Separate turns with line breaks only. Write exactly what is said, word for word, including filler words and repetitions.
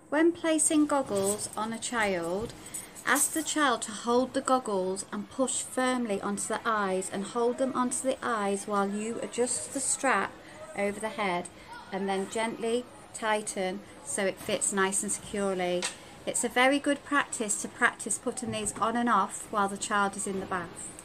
When placing goggles on a child, ask the child to hold the goggles and push firmly onto the eyes, and hold them onto the eyes while you adjust the strap over the head, and then gently tighten so it fits nice and securely. It's a very good practice to practice putting these on and off while the child is in the bath.